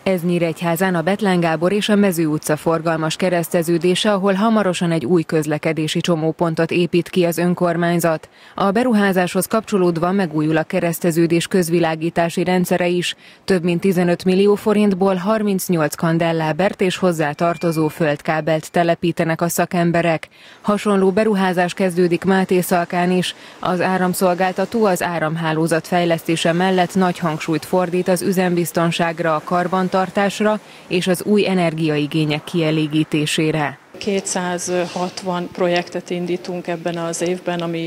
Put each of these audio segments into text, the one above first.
Ez Nyíregyházán a Bethlen Gábor és a Mező utca forgalmas kereszteződése, ahol hamarosan egy új közlekedési csomópontot épít ki az önkormányzat. A beruházáshoz kapcsolódva megújul a kereszteződés közvilágítási rendszere is. Több mint 15 millió forintból 38 kandellábert és hozzá tartozó földkábelt telepítenek a szakemberek. Hasonló beruházás kezdődik Mátészalkán is. Az áramszolgáltató az áramhálózat fejlesztése mellett nagy hangsúlyt fordít az üzembiztonságra, a karbantartásra és az új energiaigények kielégítésére. 260 projektet indítunk ebben az évben, ami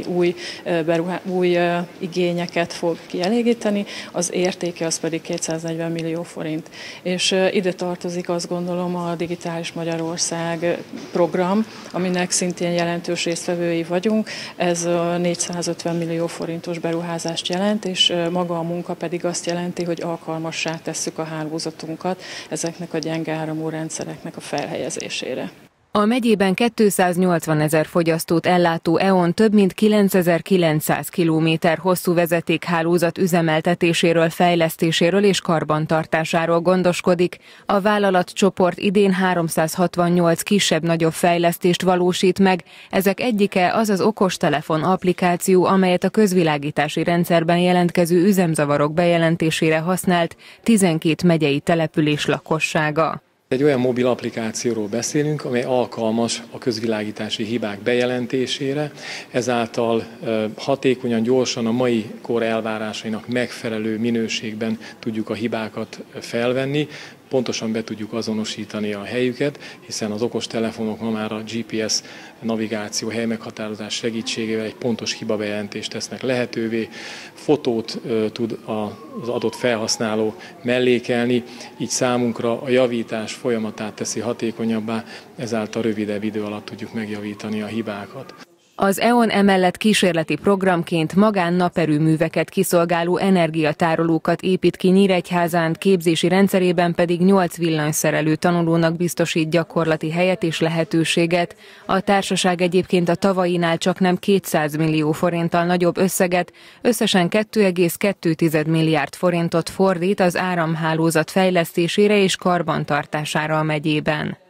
új igényeket fog kielégíteni, az értéke az pedig 240 millió forint. És ide tartozik, azt gondolom, a Digitális Magyarország program, aminek szintén jelentős résztvevői vagyunk. Ez 450 millió forintos beruházást jelent, és maga a munka pedig azt jelenti, hogy alkalmassá tesszük a hálózatunkat ezeknek a gyenge áramú rendszereknek a felhelyezésére. A megyében 280 000 fogyasztót ellátó E.ON több mint 9900 kilométer hosszú vezetékhálózat üzemeltetéséről, fejlesztéséről és karbantartásáról gondoskodik. A vállalatcsoport idén 368 kisebb-nagyobb fejlesztést valósít meg. Ezek egyike az az okostelefon applikáció, amelyet a közvilágítási rendszerben jelentkező üzemzavarok bejelentésére használt 12 megyei település lakossága. Egy olyan mobil applikációról beszélünk, amely alkalmas a közvilágítási hibák bejelentésére, ezáltal hatékonyan, gyorsan a mai kor elvárásainak megfelelő minőségben tudjuk a hibákat felvenni, pontosan be tudjuk azonosítani a helyüket, hiszen az okostelefonok ma már a GPS navigáció, helymeghatározás segítségével egy pontos hibabejelentést tesznek lehetővé, fotót tud az adott felhasználó mellékelni, így számunkra a javítás folyamatát teszi hatékonyabbá, ezáltal rövidebb idő alatt tudjuk megjavítani a hibákat. Az E.ON emellett kísérleti programként magán-naperőműveket kiszolgáló energiatárolókat épít ki Nyíregyházán, képzési rendszerében pedig 8 villanyszerelő tanulónak biztosít gyakorlati helyet és lehetőséget. A társaság egyébként a tavainál csaknem 200 millió forinttal nagyobb összeget, összesen 2,2 milliárd forintot fordít az áramhálózat fejlesztésére és karbantartására a megyében.